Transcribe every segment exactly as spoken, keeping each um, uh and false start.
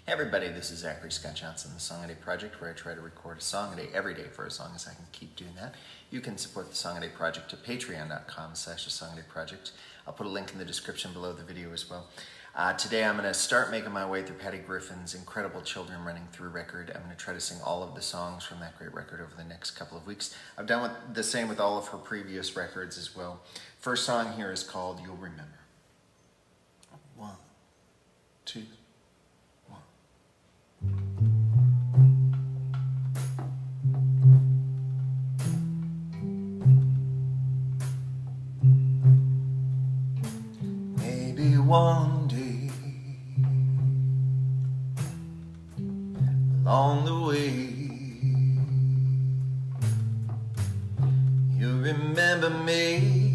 Hey everybody, this is Zachary Scot, the Song a Day Project, where I try to record a song a day every day for as long as I can keep doing that. You can support the Song a Day Project at patreon dot com slash the Song a Day Project. I'll put a link in the description below the video as well. Uh, today I'm going to start making my way through Patty Griffin's incredible Children Running Through record. I'm going to try to sing all of the songs from that great record over the next couple of weeks. I've done with, the same with all of her previous records as well. First song here is called You'll Remember. One, two, one. Maybe one day along the way you'll remember me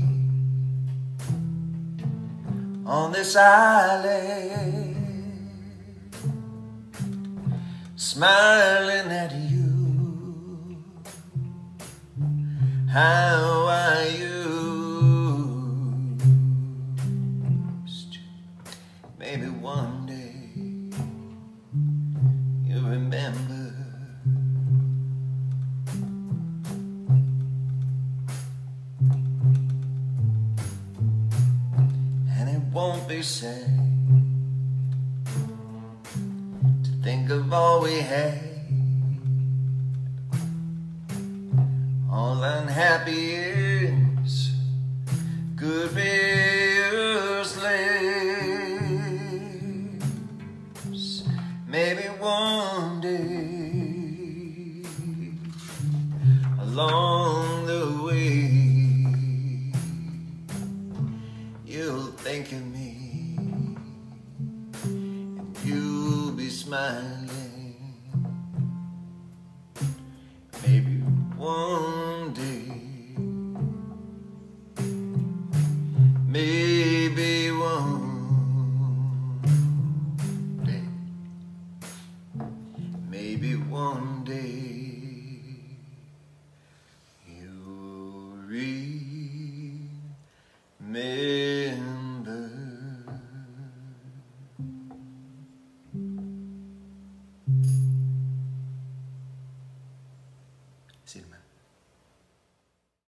on this island, smiling at you. How I used, maybe one day you'll remember. And it won't be sad to think of all we had, all unhappy years, good years lives. Maybe one day along the way you'll think of me and you'll be smiling. Maybe one day, maybe one day, maybe one day